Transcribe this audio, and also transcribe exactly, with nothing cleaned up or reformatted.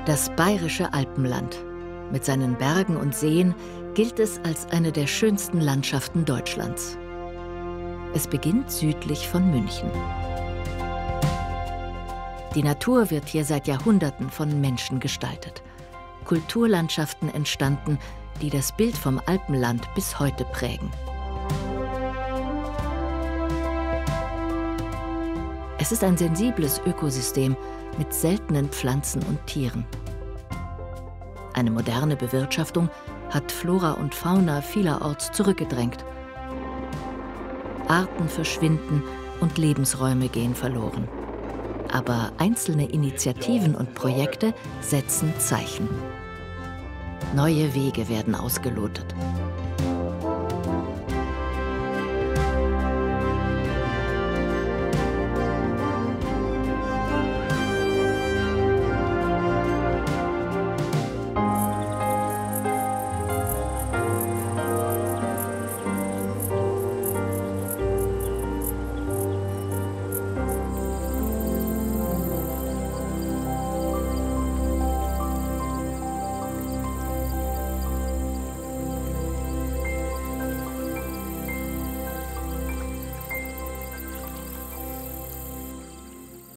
Das bayerische Alpenland. Mit seinen Bergen und Seen gilt es als eine der schönsten Landschaften Deutschlands. Es beginnt südlich von München. Die Natur wird hier seit Jahrhunderten von Menschen gestaltet. Kulturlandschaften entstanden, die das Bild vom Alpenland bis heute prägen. Es ist ein sensibles Ökosystem mit seltenen Pflanzen und Tieren. Eine moderne Bewirtschaftung hat Flora und Fauna vielerorts zurückgedrängt. Arten verschwinden und Lebensräume gehen verloren. Aber einzelne Initiativen und Projekte setzen Zeichen. Neue Wege werden ausgelotet.